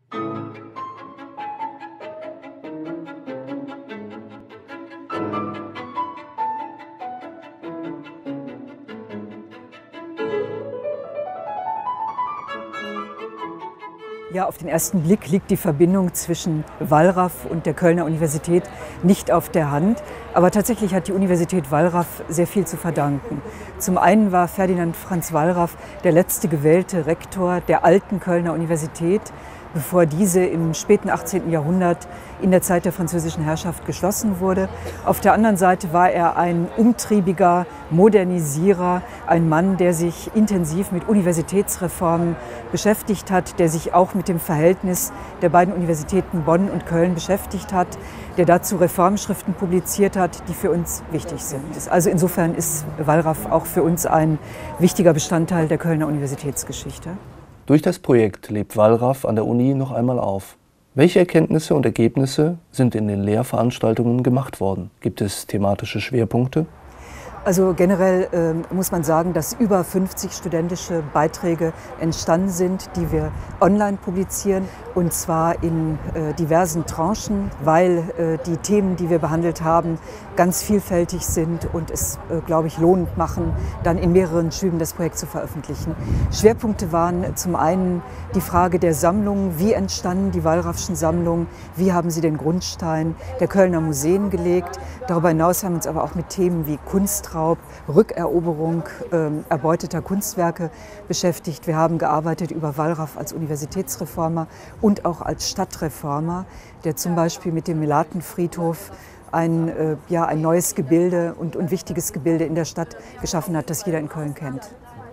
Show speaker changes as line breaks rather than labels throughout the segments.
Ja, auf den ersten Blick liegt die Verbindung zwischen Wallraff und der Kölner Universität nicht auf der Hand. Aber tatsächlich hat die Universität Wallraff sehr viel zu verdanken. Zum einen war Ferdinand Franz Wallraff der letzte gewählte Rektor der alten Kölner Universität, bevor diese im späten 18. Jahrhundert in der Zeit der französischen Herrschaft geschlossen wurde. Auf der anderen Seite war er ein umtriebiger Modernisierer, ein Mann, der sich intensiv mit Universitätsreformen beschäftigt hat, der sich auch mit dem Verhältnis der beiden Universitäten Bonn und Köln beschäftigt hat, der dazu Reformschriften publiziert hat, die für uns wichtig sind. Also insofern ist Wallraff auch für uns ein wichtiger Bestandteil der Kölner Universitätsgeschichte.
Durch das Projekt lebt Wallraff an der Uni noch einmal auf. Welche Erkenntnisse und Ergebnisse sind in den Lehrveranstaltungen gemacht worden? Gibt es thematische Schwerpunkte?
Also generell muss man sagen, dass über 50 studentische Beiträge entstanden sind, die wir online publizieren, und zwar in diversen Tranchen, weil die Themen, die wir behandelt haben, ganz vielfältig sind und es, glaube ich, lohnend machen, dann in mehreren Schüben das Projekt zu veröffentlichen. Schwerpunkte waren zum einen die Frage der Sammlung: Wie entstanden die Wallraffschen Sammlungen? Wie haben sie den Grundstein der Kölner Museen gelegt? Darüber hinaus haben wir uns aber auch mit Themen wie Kunstraub, Rückeroberung erbeuteter Kunstwerke beschäftigt. Wir haben gearbeitet über Wallraff als Universitätsreformer und auch als Stadtreformer, der zum Beispiel mit dem Melatenfriedhof ein neues Gebilde und wichtiges Gebilde in der Stadt geschaffen hat, das jeder in Köln kennt.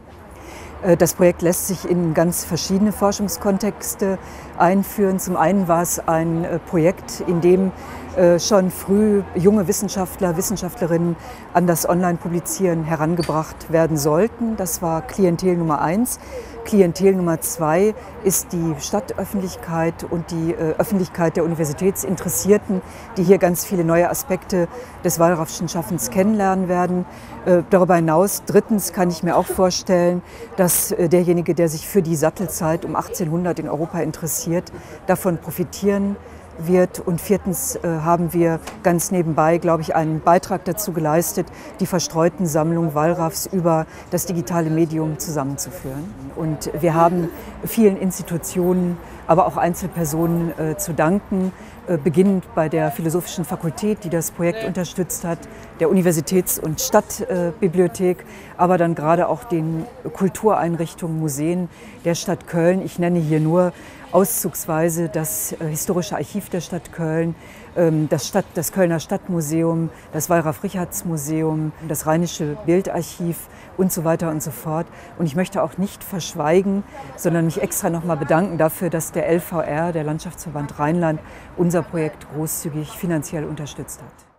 Das Projekt lässt sich in ganz verschiedene Forschungskontexte einführen. Zum einen war es ein Projekt, in dem schon früh junge Wissenschaftler, Wissenschaftlerinnen an das Online-Publizieren herangebracht werden sollten. Das war Klientel Nummer 1. Klientel Nummer 2 ist die Stadtöffentlichkeit und die Öffentlichkeit der Universitätsinteressierten, die hier ganz viele neue Aspekte des Wallraffschen Schaffens kennenlernen werden. Darüber hinaus, drittens, kann ich mir auch vorstellen, dass derjenige, der sich für die Sattelzeit um 1800 in Europa interessiert, davon profitieren wird. Und viertens haben wir ganz nebenbei, glaube ich, einen Beitrag dazu geleistet, die verstreuten Sammlungen Wallraffs über das digitale Medium zusammenzuführen. Und wir haben vielen Institutionen, aber auch Einzelpersonen zu danken, beginnend bei der Philosophischen Fakultät, die das Projekt unterstützt hat, der Universitäts- und Stadtbibliothek, aber dann gerade auch den Kultureinrichtungen, Museen der Stadt Köln. Ich nenne hier nur auszugsweise das Historische Archiv der Stadt Köln, das Kölner Stadtmuseum, das Wallraf-Richartz-Museum, das Rheinische Bildarchiv und so weiter und so fort. Und ich möchte auch nicht verschweigen, sondern mich extra nochmal bedanken dafür, dass der LVR, der Landschaftsverband Rheinland, unser Projekt großzügig finanziell unterstützt hat.